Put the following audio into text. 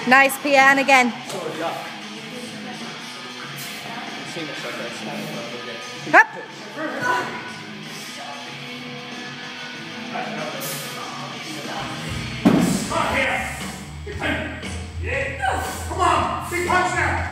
Nice, Pian again. Up. Yeah. Come on, big punch now.